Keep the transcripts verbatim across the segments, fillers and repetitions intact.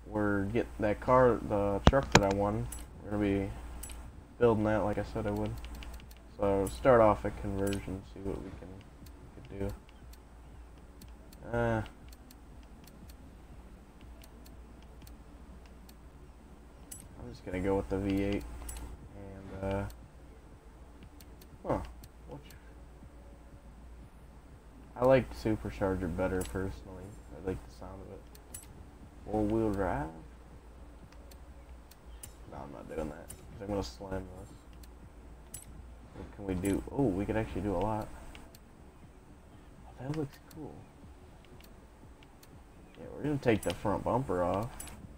we're get that car, the truck that I won. We're gonna be building that like I said I would. So start off at conversion, see what we can, we can do. Uh, I'm just gonna go with the V eight and uh, huh. What? I like supercharger better personally. I like the sound of it. Four-wheel drive? No, I'm not doing that. Because I'm going to slam this. What can we do? Oh, we could actually do a lot. Oh, that looks cool. Yeah, we're going to take the front bumper off.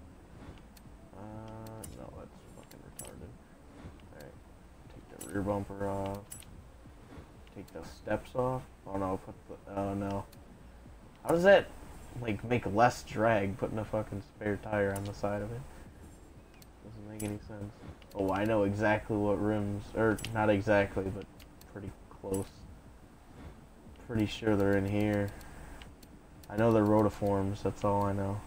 Uh, no, that's fucking retarded. Alright. Take the rear bumper off. Take the steps off. Oh no, put the... Oh no. How does that... like make less drag putting a fucking spare tire on the side of it? Doesn't make any sense. Oh, I know exactly what rims, or not exactly, but pretty close. Pretty sure they're in here. I know they're rotiforms, that's all I know.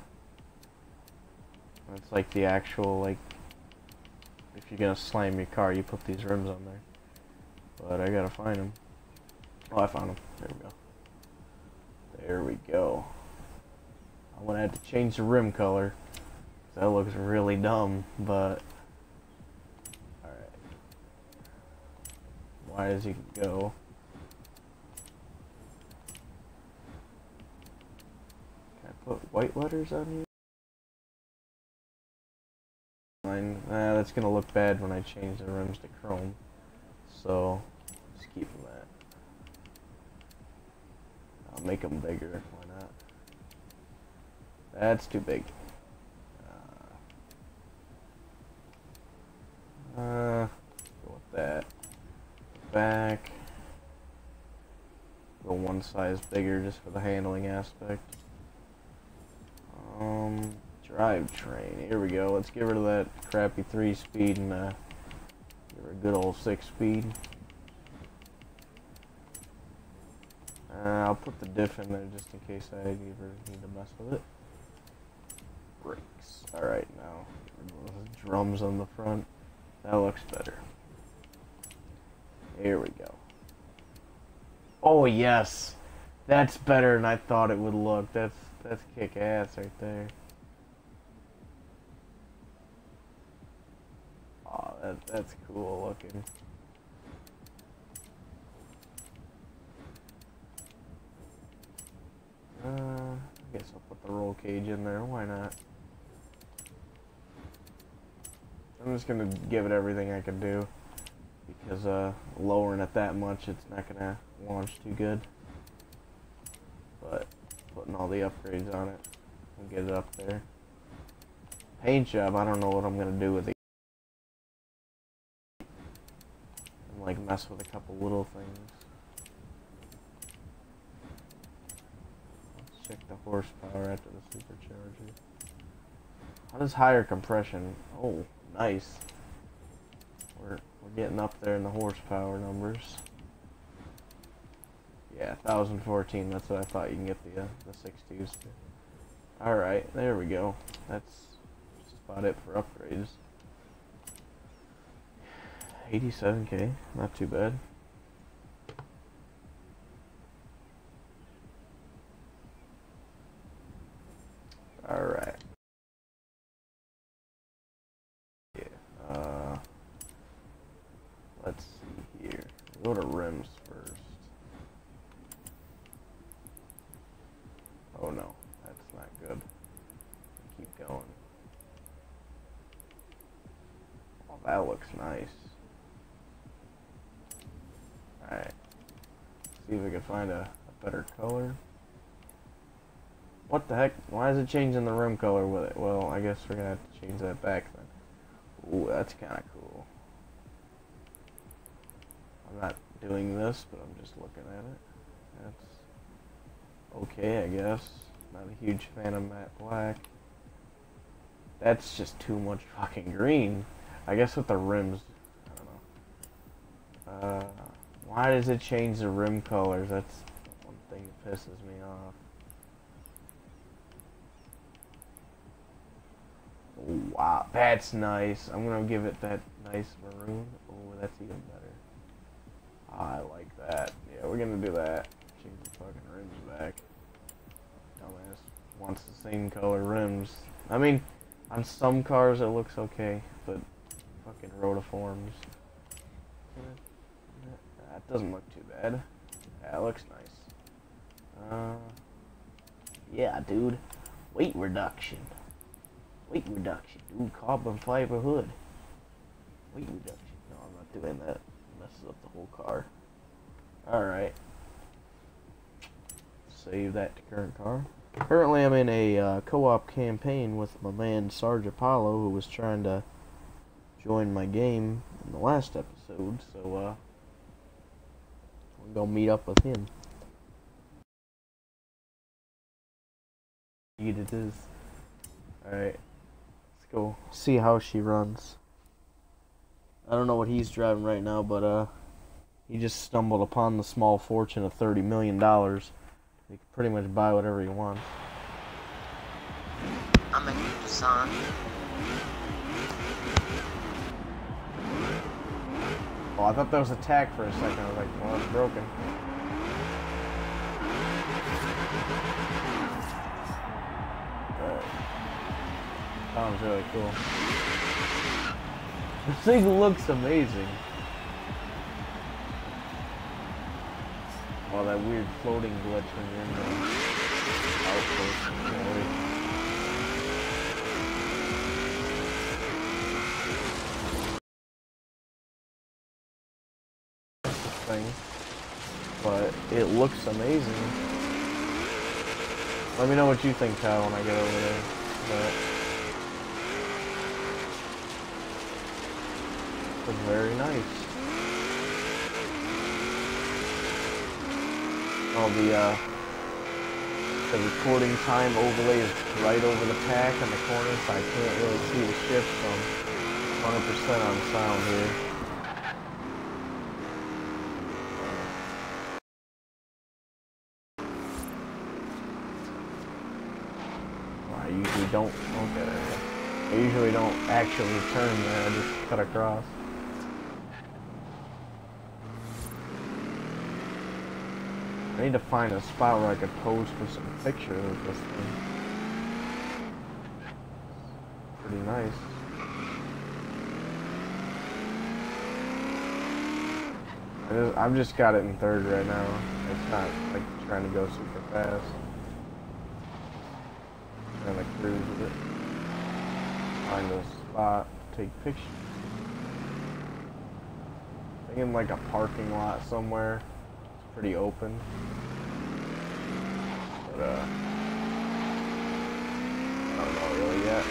It's like the actual, like, if you're gonna slam your car, you put these rims on there. But I gotta find them. Oh, I found them. There we go. There we go. I'm gonna have to change the rim color. That looks really dumb, but alright. Why does he go? Can I put white letters on here? Fine. Ah, that's gonna look bad when I change the rims to chrome. So just keep them that. I'll make them bigger. Why not? That's too big. Uh, uh, go with that. Back. Go one size bigger just for the handling aspect. Um, drivetrain. Here we go. Let's get rid of that crappy three speed and uh, give her a good old six speed. Uh, I'll put the diff in there just in case I ever need to mess with it. Brakes. Alright, now those drums on the front. That looks better. Here we go. Oh yes! That's better than I thought it would look. That's that's kick ass right there. Oh, that that's cool looking. Uh, I guess I'll put the roll cage in there. Why not? I'm just gonna give it everything I can do because uh, lowering it that much, it's not gonna launch too good. But putting all the upgrades on it and get it up there. Paint job, I don't know what I'm gonna do with it. I'm like mess with a couple little things. Let's check the horsepower after the supercharger. How does higher compression? Oh. Nice. We're we're getting up there in the horsepower numbers. Yeah, one thousand fourteen. That's what I thought you can get the uh, the sixties to. All right, there we go. That's just about it for upgrades. eighty-seven K, not too bad. All right. Uh, let's see here. We'll go to rims first. Oh no, that's not good. Keep going. Oh, that looks nice. Alright. See if we can find a, a better color. What the heck? Why is it changing the rim color with it? Well, I guess we're gonna have to change that back then. Ooh, that's kind of cool. I'm not doing this, but I'm just looking at it. That's okay, I guess. Not a huge fan of matte black. That's just too much fucking green. I guess with the rims, I don't know. Uh, why does it change the rim colors? That's one thing that pisses me off. Wow, that's nice. I'm gonna give it that nice maroon. Oh, that's even better. I like that. Yeah, we're gonna do that. Change the fucking rims back. Dumbass wants the same color rims. I mean, on some cars it looks okay, but fucking rotiforms. That doesn't look too bad. Yeah, it looks nice. Uh, yeah, dude. Weight reduction. Weight reduction, dude. Carbon fiber hood. Weight reduction. No, I'm not doing that. It messes up the whole car. Alright. Save that to current car. Currently, I'm in a uh, co-op campaign with my man Sarge Apollo, who was trying to join my game in the last episode, so, uh, we're gonna meet up with him. It is. Alright. Let's go see how she runs. I don't know what he's driving right now, but, uh, he just stumbled upon the small fortune of thirty million dollars. He can pretty much buy whatever he wants. I'm a new son. Oh, I thought that was a tack for a second. I was like, well, it's broken. Alright. Sounds really cool. This thing looks amazing. Oh, that weird floating glitch when you're in the outpost. Thing, but it looks amazing. Let me know what you think, Kyle, when I get over there. But it's very nice. Oh, the uh, the recording time overlay is right over the pack in the corner, so I can't really see the shift, so I'm one hundred percent on sound here. I usually don't, okay, I usually don't actually turn there, I just cut across. I need to find a spot where I could pose for some pictures of this thing. Pretty nice. I just, I've just got it in third right now. It's not like trying to go super fast. Trying to cruise with it. Find a spot, take pictures. Thinking like a parking lot somewhere. It's pretty open. But uh, I don't know really yet.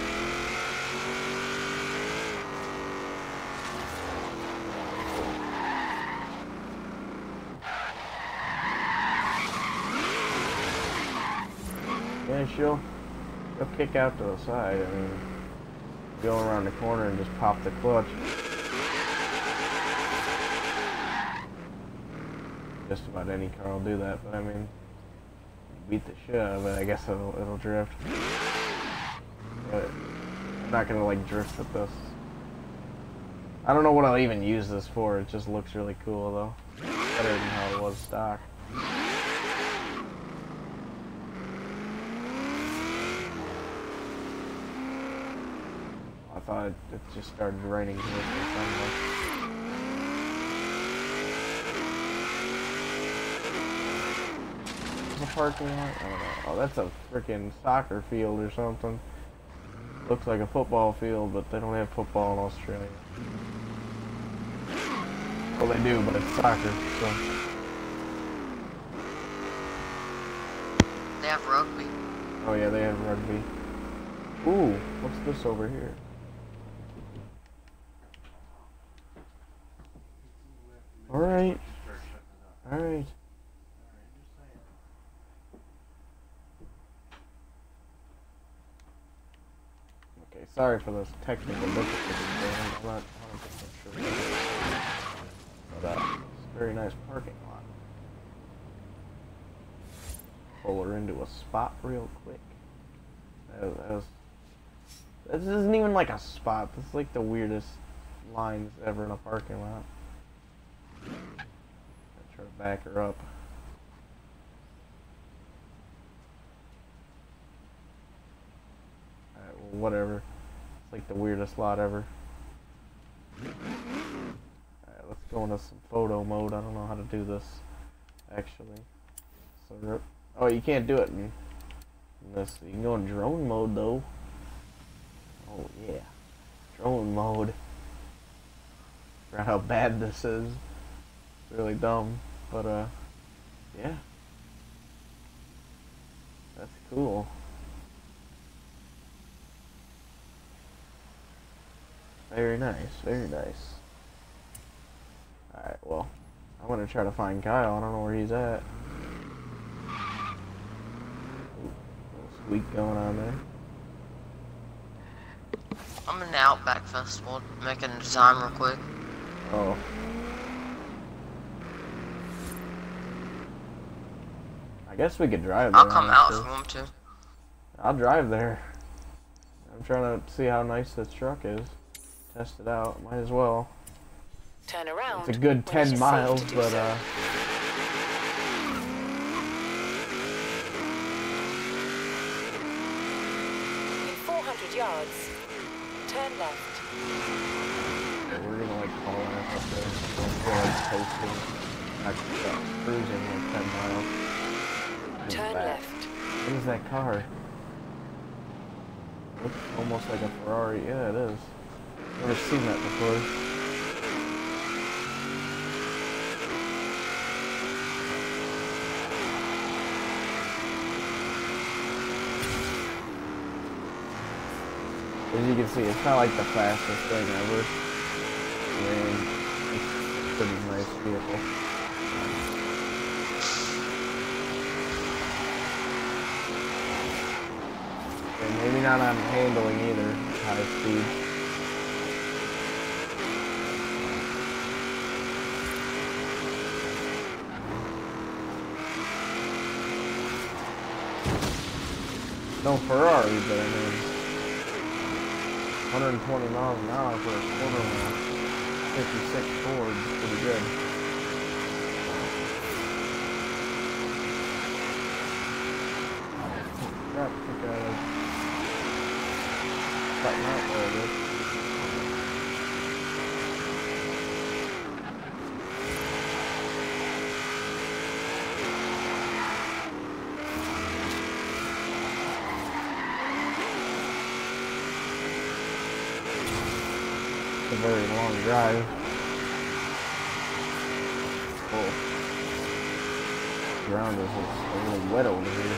Yeah, she'll, she'll kick out to the side. I mean, go around the corner and just pop the clutch. Just about any car will do that, but I mean, beat the shit out of it. I guess it'll, it'll drift. But I'm not gonna like drift with this. I don't know what I'll even use this for. It just looks really cool though. Better than how it was stock. I thought it, it just started raining here for somewhere. A parking lot? I don't know. Oh, that's a freaking soccer field or something. Looks like a football field, but they don't have football in Australia. Well, they do, but it's soccer, so. They have rugby. Oh yeah, they have rugby. Ooh, what's this over here? Alright. Alright. Okay, sorry for those technical difficulties. I'm not one hundred percent sure. But uh, it's a very nice parking lot. Pull her into a spot real quick. That was, that was, This isn't even like a spot. This is like the weirdest lines ever in a parking lot. I'll try to back her up. Alright, well, whatever. It's like the weirdest lot ever. Alright, let's go into some photo mode. I don't know how to do this, actually. So, oh, you can't do it in, in this. You can go in drone mode, though. Oh, yeah. Drone mode. Forgot how bad this is. It's really dumb. But, uh, yeah. That's cool. Very nice, very nice. Alright, well, I'm gonna try to find Kyle. I don't know where he's at. Ooh, little squeak going on there. I'm in the Outback Festival, making a design real quick. Oh. I guess we could drive there. I'll come out honestly. if you want to. I'll drive there. I'm trying to see how nice this truck is. Test it out. Might as well. Turn around. It's a good ten miles, but uh. In four hundred yards, turn left. Yeah, we're gonna like call ass up there. Don't feel like coasting. Actually, uh, cruising like ten miles. Just Turn back. left. What is that car? Looks almost like a Ferrari. Yeah, it is. Never seen that before. As you can see, it's not like the fastest thing ever. I mean, it's a pretty nice vehicle. And maybe not on handling either, high speed. No Ferrari, but I mean, one hundred twenty miles an hour for a quarter mile. fifty-six Ford is pretty good. Crap, I think I was cutting out there a bit. A very long drive. Oh, the ground is just really wet over here.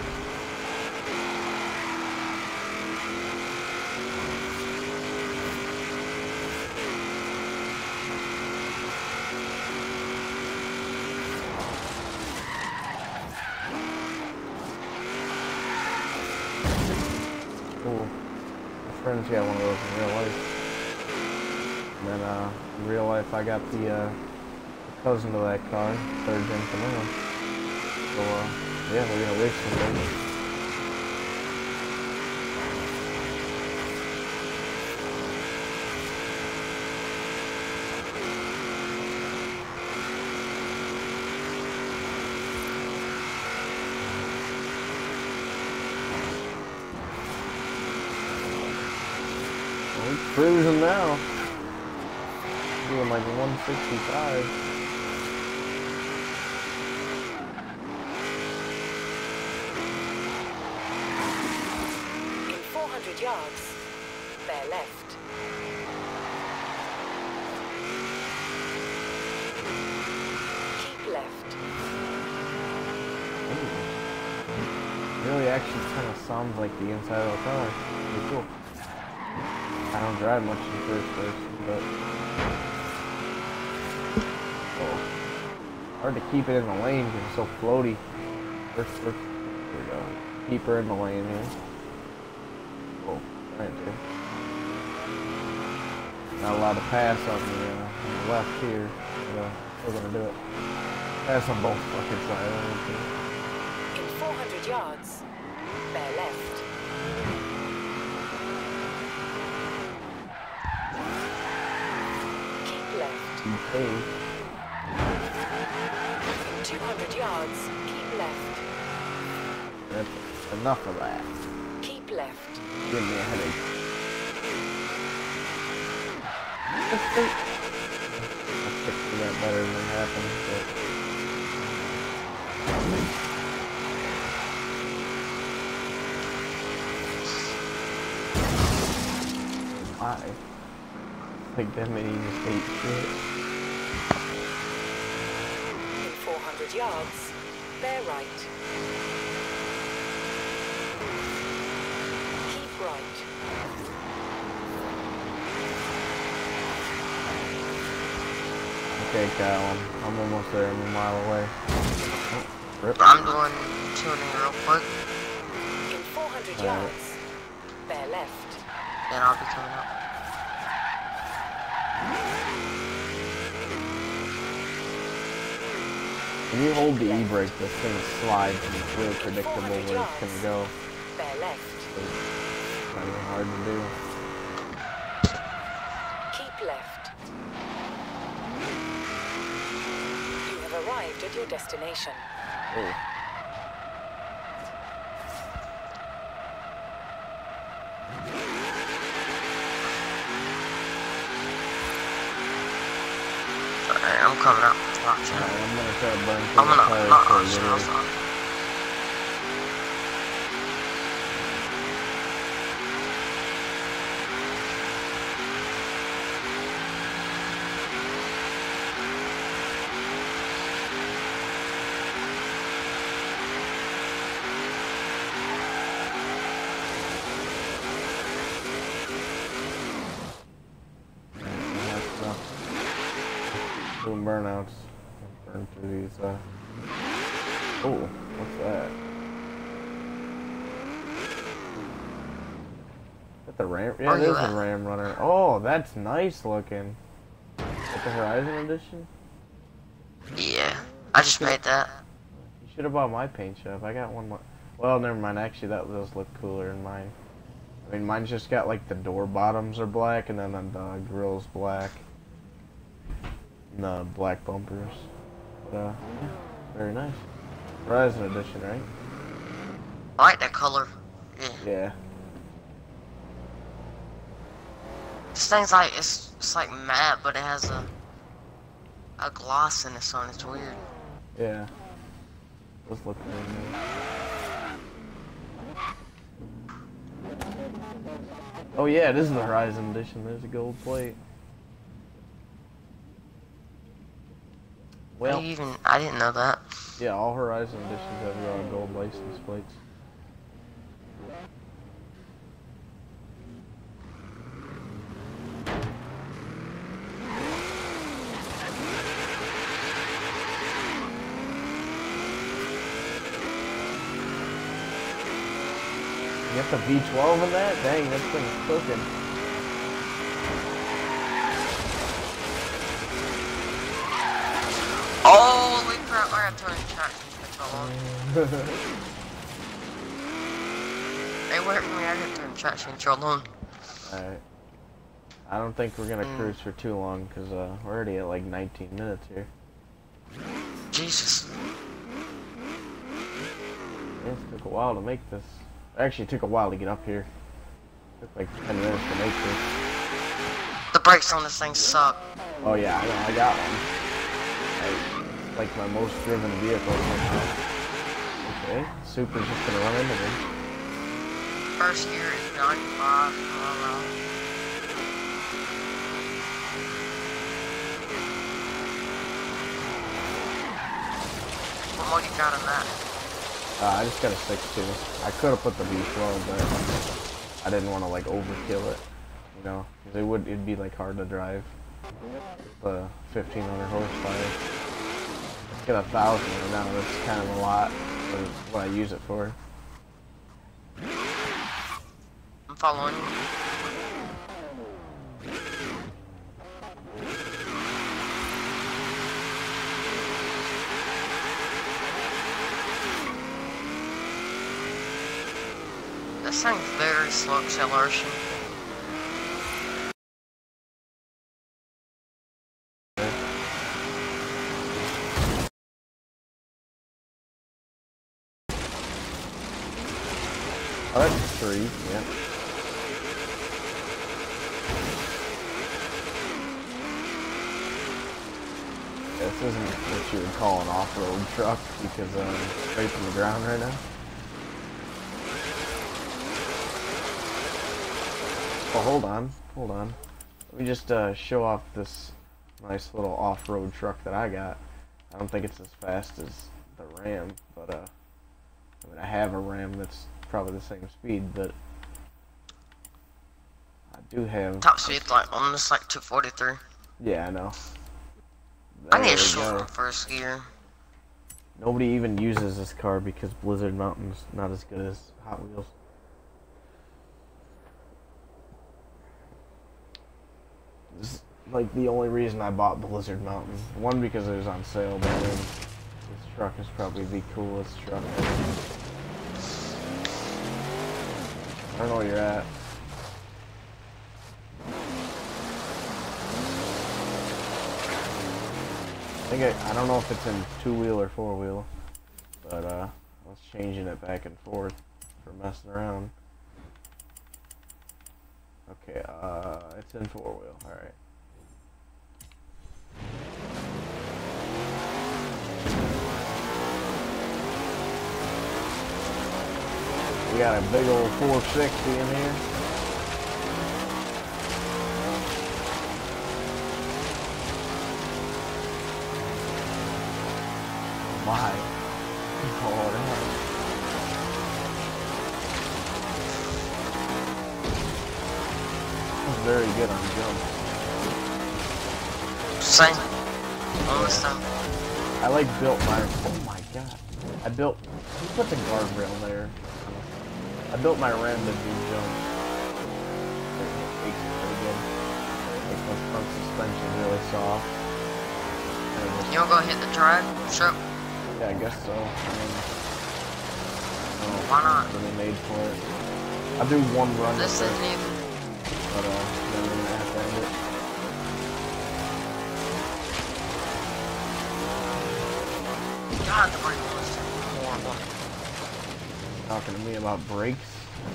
Cool. My friends got one of those in real life. And then, uh, in real life, I got the, uh, the cousin to that car, third gen from him. So, uh, yeah, we're gonna race some days. Well, we're cruising now. Doing like one sixty-five. In four hundred yards, bear left. Keep left. Ooh. Really actually kind of sounds like the inside of the car. Pretty cool. I don't drive much in first person, but oh, hard to keep it in the lane because it's so floaty. First, first, here we go. Keep her in the lane here. Oh, right there. Not allowed to pass on the, uh, on the left here. But, uh, we're gonna do it. Pass on both fucking sides. In four hundred yards, bear left. T K. two hundred yards, keep left. That's enough of that. Keep left. Give me a headache. I think I picture that better than happened, but why? Like that many just hate shit. In four hundred yards, bear right. Keep right. Okay, Kyle, I'm, I'm almost there. I'm a mile away. Oh, rip. I'm doing tuning real quick, In four hundred All right. yards, bear left. then I'll be coming up. When you hold the e-brake, this thing slides and it's really predictable where it's gonna go. Bear left. It's not even hard to do. Keep left. You have arrived at your destination. Oh. Alright, I'm coming up. Watch Alright, out. I'm gonna try to burn through I'm the gonna tires not for a on little. shells. Doing burnouts. Burn through these, uh... Oh, what's that? Is that the Ram? Yeah, Where it you is a at? Ram Runner. Oh, that's nice looking. Is that the Horizon Edition? Yeah, I just made that. You should have bought my paint shop. I got one more. Well, never mind. Actually, that does look cooler in mine. I mean, mine's just got like the door bottoms are black and then the grill's black. And the black bumpers. But, uh, yeah, very nice. Horizon Edition, right? I like that color. Yeah. Yeah. This thing's like, it's, it's like matte, but it has a a gloss in it on it. It's weird. Yeah. Does look very nice. Oh yeah, this is the Horizon Edition. There's a gold plate. Well, Well, even I didn't know that. yeah, all Horizon Editions have uh, gold license plates. You got the V twelve in that? Dang, that thing's cooking. Holy crap! I got to turn traction control on. Hey, wait for me. I got to turn traction control on. Alright. I don't think we're gonna Mm. cruise for too long, because uh, we're already at like nineteen minutes here. Jesus. It took a while to make this. Actually, it took a while to get up here. It took like ten minutes to make this. The brakes on this thing suck. Oh yeah, I know, I got one. I, it's like my most driven vehicle somehow. Okay, Super's just gonna run into me. First gear is ninety-five. I don't know. What do you got in that? Uh, I just got a six two. I could have put the V twelve, but I didn't want to like overkill it, you know, because it would it'd be like hard to drive. The fifteen hundred horsepower. It's got a thousand right now. That's kind of a lot for what I use it for. I'm following you. This thing's very slow acceleration. Oh, that's three, yeah. This isn't what you would call an off-road truck because uh, it's straight from the ground right now. Oh, hold on, hold on. Let me just uh, show off this nice little off-road truck that I got. I don't think it's as fast as the Ram, but uh, I mean I have a Ram that's probably the same speed, but I do have. Top speed like almost like two forty-three. Yeah, I know. I need There a we short go. first gear. Nobody even uses this car because Blizzard Mountain's not as good as Hot Wheels. This is like the only reason I bought Blizzard Mountain. One, because it was on sale, but then this truck is probably the coolest truck ever. I don't know where you're at. I think I, I don't know if it's in two-wheel or four-wheel, but uh, I was changing it back and forth for messing around. Okay, uh, it's in four-wheel, alright. We got a big old four sixty in here. My God. I'm very good on jumps. Same. Almost done. I like built my. Oh my God! I built. Who put the guardrail there? I built my Ram to do jumps. It makes it pretty good. Makes my front suspension really soft. And it just- You wanna go hit the drag? Sure. Yeah, I guess so. I mean, oh, Why not? really made for it. I'll do one run This with isn't it, even. but uh, then we're gonna have to end it. God, the brake was horrible. Talking to me about brakes.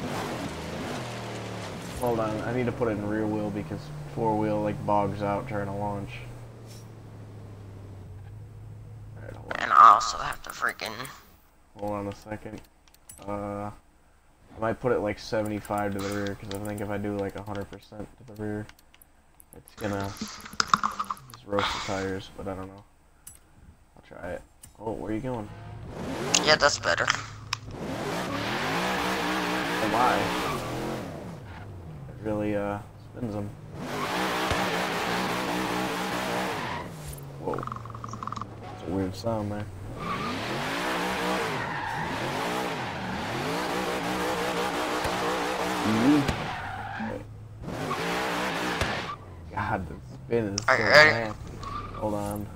Hold on, I need to put it in rear wheel because four wheel like bogs out trying to launch. Alright, hold on. And I also have to freaking. Hold on a second. Uh, I might put it like seventy-five to the rear because I think if I do like one hundred percent to the rear, it's gonna just roast the tires, but I don't know. I'll try it. Oh, where are you going? Yeah, that's better. Oh my. It really uh spins them. Whoa. It's a weird sound there. God, the spin is so Are you ready? nasty. Hold on.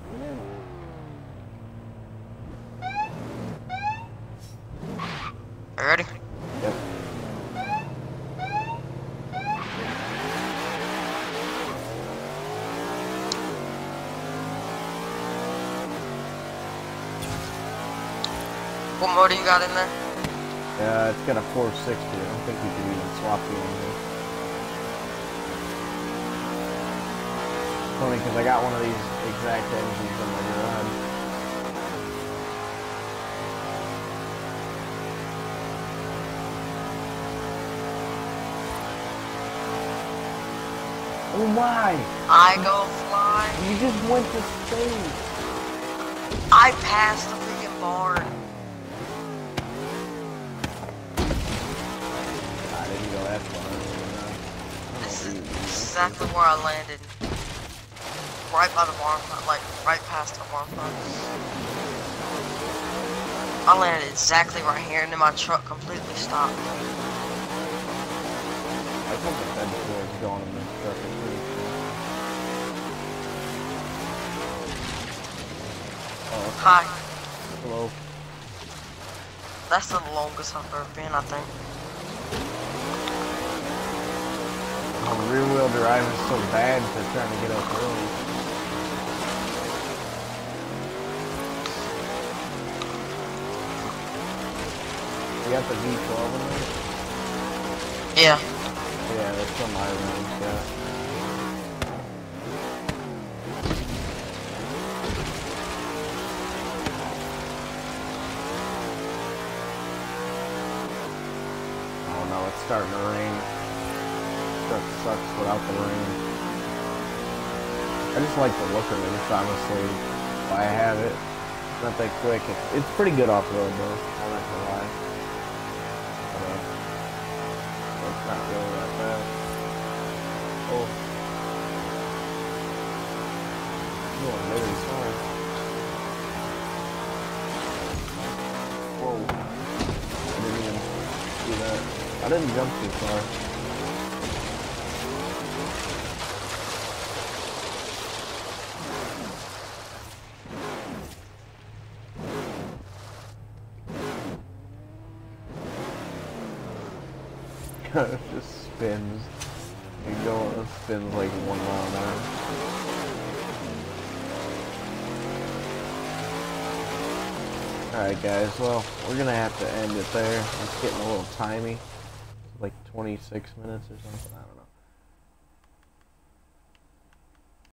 You ready? Yep. What motor you got in there? Yeah, it's got a four sixty. I don't think you can even swap the engine. Funny because I got one of these exact engines in my garage. Oh my! I go fly. You just went to space! I passed the freaking barn. I didn't go that far. I don't know. This I is don't know. exactly where I landed. Right by the barn front, like right past the barn front. I landed exactly right here, and then my truck completely stopped. I think the fed floor is gone in this truck. I'm pretty sure. Oh, Hi. hello. That's the longest I've ever been, I think. Oh, rear wheel drive is so bad for trying to get up early. You got the V twelve in there? Yeah. Yeah, that's what my room's got. Oh no, it's starting to rain. That sucks without the rain. I just like the look of it, it's honestly why I have it. It's not that quick. It's, it's pretty good off-road though, I'm not gonna lie. But, uh, it's not really that bad. Oh. Oh, I'm really sorry. Whoa. I didn't even see that. I didn't jump too far. It just spins. You go, it spins like one mile an hour. Alright guys, well, we're gonna have to end it there. It's getting a little timey. Like twenty-six minutes or something, I don't know.